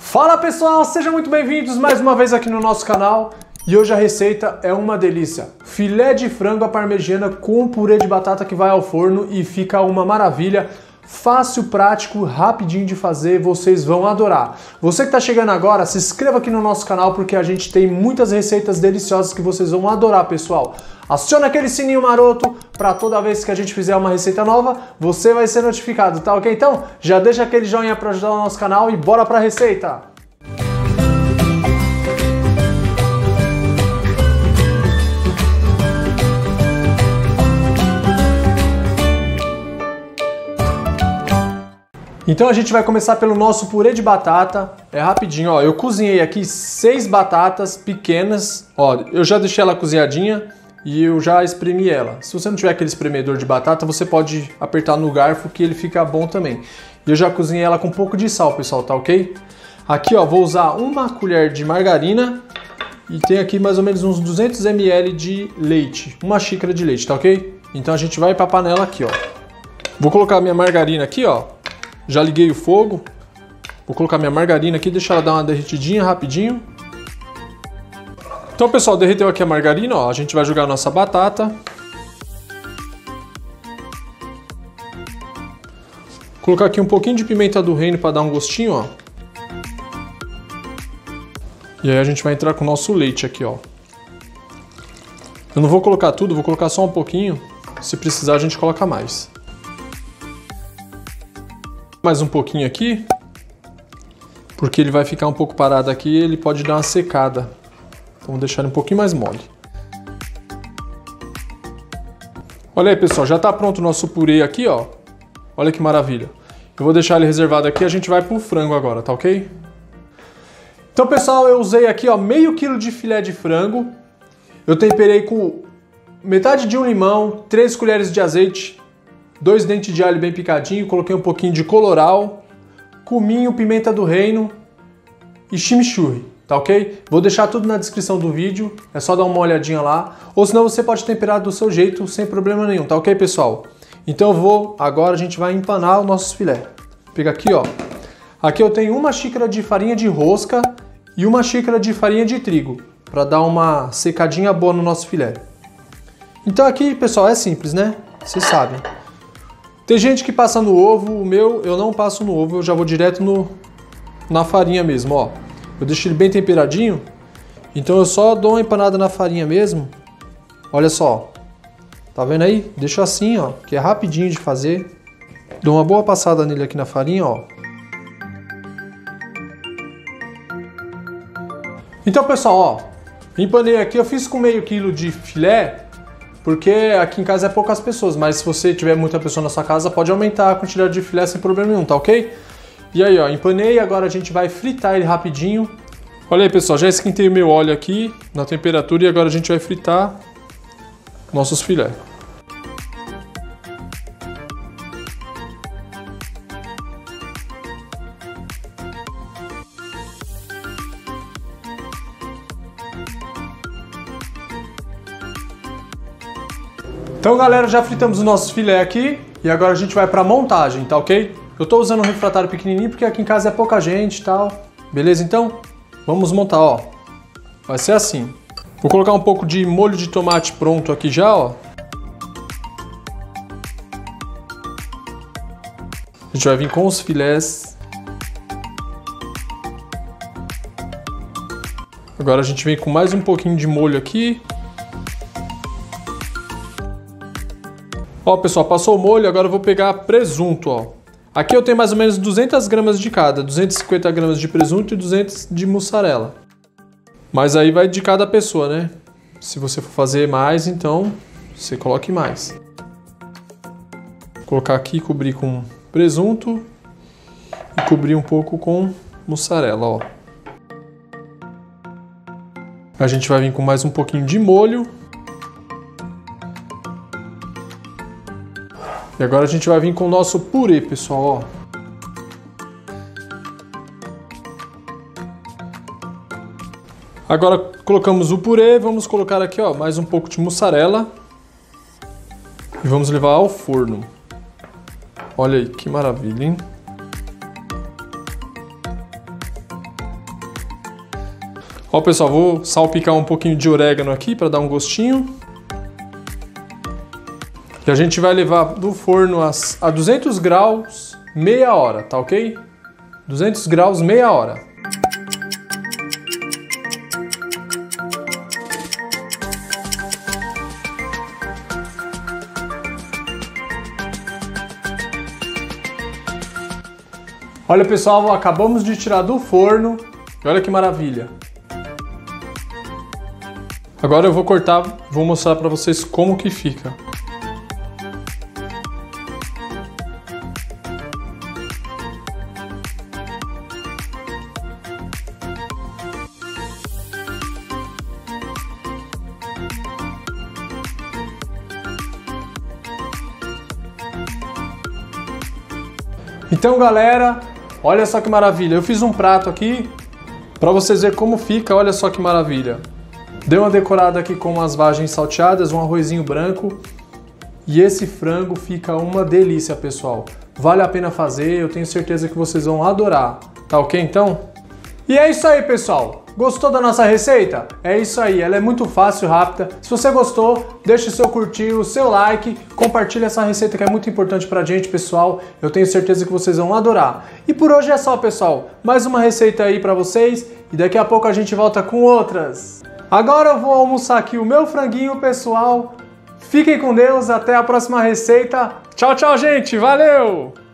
Fala pessoal, sejam muito bem-vindos mais uma vez aqui no nosso canal. E hoje a receita é uma delícia. Filé de frango à parmegiana com purê de batata que vai ao forno e fica uma maravilha. Fácil, prático, rapidinho de fazer, vocês vão adorar. Você que está chegando agora, se inscreva aqui no nosso canal porque a gente tem muitas receitas deliciosas que vocês vão adorar, pessoal. Aciona aquele sininho maroto para toda vez que a gente fizer uma receita nova, você vai ser notificado, tá ok? Então, já deixa aquele joinha para ajudar o nosso canal e bora para a receita! Então a gente vai começar pelo nosso purê de batata. É rapidinho, ó. Eu cozinhei aqui 6 batatas pequenas. Ó, eu já deixei ela cozinhadinha e eu já espremi ela. Se você não tiver aquele espremedor de batata, você pode apertar no garfo que ele fica bom também. E eu já cozinhei ela com um pouco de sal, pessoal, tá ok? Aqui, ó, vou usar uma colher de margarina e tem aqui mais ou menos uns 200 ml de leite. Uma xícara de leite, tá ok? Então a gente vai para a panela aqui, ó. Vou colocar a minha margarina aqui, ó. Já liguei o fogo, vou colocar minha margarina aqui, deixar ela dar uma derretidinha rapidinho. Então pessoal, derreteu aqui a margarina, ó, a gente vai jogar a nossa batata. Colocar aqui um pouquinho de pimenta do reino para dar um gostinho, ó. E aí a gente vai entrar com o nosso leite aqui, ó. Eu não vou colocar tudo, vou colocar só um pouquinho, se precisar a gente coloca mais. Mais um pouquinho aqui, porque ele vai ficar um pouco parado aqui e ele pode dar uma secada. Então vou deixar ele um pouquinho mais mole. Olha aí pessoal, já está pronto o nosso purê aqui, ó. Olha que maravilha. Eu vou deixar ele reservado aqui, a gente vai pro frango agora, tá ok? Então pessoal, eu usei aqui, ó, meio quilo de filé de frango. Eu temperei com metade de um limão, 3 colheres de azeite, 2 dentes de alho bem picadinho, coloquei um pouquinho de colorau, cominho, pimenta do reino e chimichurri, tá ok? Vou deixar tudo na descrição do vídeo, é só dar uma olhadinha lá, ou senão você pode temperar do seu jeito, sem problema nenhum, tá ok pessoal? Então agora a gente vai empanar o nosso filé. Pega aqui, ó. Aqui eu tenho uma xícara de farinha de rosca e uma xícara de farinha de trigo, para dar uma secadinha boa no nosso filé. Então aqui, pessoal, é simples, né? Vocês sabem. Tem gente que passa no ovo, o meu eu não passo no ovo, eu já vou direto na farinha mesmo, ó. Eu deixo ele bem temperadinho, então eu só dou uma empanada na farinha mesmo. Olha só, tá vendo aí? Deixo assim, ó, que é rapidinho de fazer. Dou uma boa passada nele aqui na farinha, ó. Então pessoal, ó, empanei aqui, eu fiz com meio quilo de filé, porque aqui em casa é poucas pessoas, mas se você tiver muita pessoa na sua casa, pode aumentar a quantidade de filé sem problema nenhum, tá ok? E aí, ó, empanei, agora a gente vai fritar ele rapidinho. Olha aí, pessoal, já esquentei o meu óleo aqui na temperatura e agora a gente vai fritar nossos filé. Então galera, já fritamos o nosso filé aqui e agora a gente vai para a montagem, tá ok? Eu tô usando um refratário pequenininho porque aqui em casa é pouca gente e tal, beleza? Então, vamos montar, ó. Vai ser assim. Vou colocar um pouco de molho de tomate pronto aqui já, ó. A gente vai vir com os filés. Agora a gente vem com mais um pouquinho de molho aqui. Ó, pessoal, passou o molho, agora eu vou pegar presunto, ó. Aqui eu tenho mais ou menos 200 gramas de cada, 250 gramas de presunto e 200 de mussarela. Mas aí vai de cada pessoa, né? Se você for fazer mais, então você coloque mais. Vou colocar aqui, cobrir com presunto e cobrir um pouco com mussarela, ó. A gente vai vir com mais um pouquinho de molho. E agora a gente vai vir com o nosso purê, pessoal, ó. Agora colocamos o purê, vamos colocar aqui, ó, mais um pouco de mussarela. E vamos levar ao forno. Olha aí, que maravilha, hein? Ó, pessoal, vou salpicar um pouquinho de orégano aqui para dar um gostinho. E a gente vai levar do forno a 200 graus meia hora, tá ok? 200 graus meia hora. Olha, pessoal, acabamos de tirar do forno. E olha que maravilha. Agora eu vou cortar, vou mostrar para vocês como que fica. Então, galera, olha só que maravilha. Eu fiz um prato aqui para vocês verem como fica. Olha só que maravilha. Dei uma decorada aqui com umas vagens salteadas, um arrozinho branco. E esse frango fica uma delícia, pessoal. Vale a pena fazer, eu tenho certeza que vocês vão adorar. Tá ok, então? E é isso aí, pessoal. Gostou da nossa receita? É isso aí, ela é muito fácil e rápida. Se você gostou, deixe o seu curtir, o seu like, compartilhe essa receita que é muito importante pra gente, pessoal. Eu tenho certeza que vocês vão adorar. E por hoje é só, pessoal. Mais uma receita aí pra vocês e daqui a pouco a gente volta com outras. Agora eu vou almoçar aqui o meu franguinho, pessoal. Fiquem com Deus, até a próxima receita. Tchau, tchau, gente. Valeu!